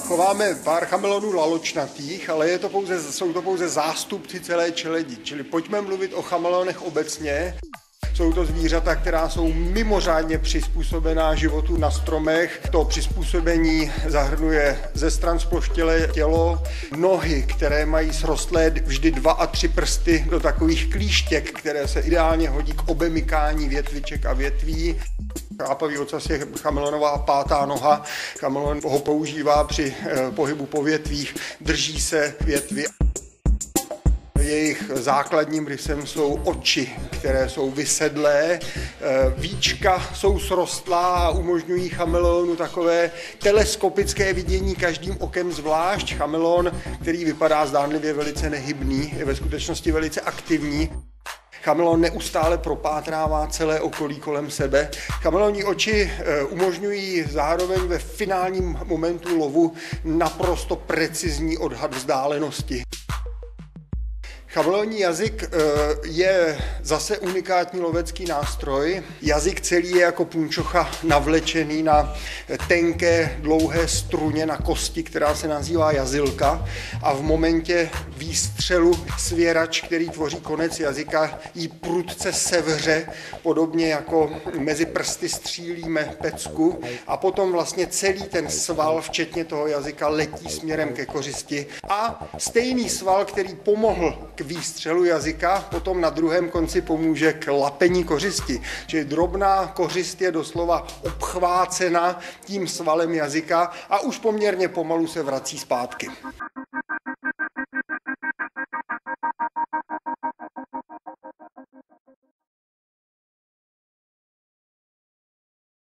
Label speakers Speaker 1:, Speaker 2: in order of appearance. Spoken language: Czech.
Speaker 1: Chováme pár chameleonů laločnatých, ale jsou to pouze zástupci celé čeledi. Čili pojďme mluvit o chameleonech obecně. Jsou to zvířata, která jsou mimořádně přizpůsobená životu na stromech. To přizpůsobení zahrnuje ze stran zploštělé tělo, nohy, které mají srostlé vždy 2 a 3 prsty do takových klíštěk, které se ideálně hodí k obemykání větviček a větví. Chrápavý ocas je chameleonová pátá noha. Chameleon ho používá při pohybu po větvích, drží se větvy. Jejich základním rysem jsou oči, které jsou vysedlé, víčka jsou srostlá a umožňují chameleonu takové teleskopické vidění každým okem zvlášť. Chameleon, který vypadá zdánlivě velice nehybný, je ve skutečnosti velice aktivní. Chameleon neustále propátrává celé okolí kolem sebe. Chameleonní oči umožňují zároveň ve finálním momentu lovu naprosto precizní odhad vzdálenosti. Chameleonní jazyk je zase unikátní lovecký nástroj. Jazyk celý je jako punčocha navlečený na tenké, dlouhé struně na kosti, která se nazývá jazylka. A v momentě výstřelu svěrač, který tvoří konec jazyka, ji prudce sevře, podobně jako mezi prsty střílíme pecku. A potom vlastně celý ten sval, včetně toho jazyka, letí směrem ke kořisti. A stejný sval, který pomohl k výstřelu jazyka, potom na druhém konci pomůže k lapení kořisti. Čili drobná kořist je doslova obchvácena tím svalem jazyka a už poměrně pomalu se vrací zpátky.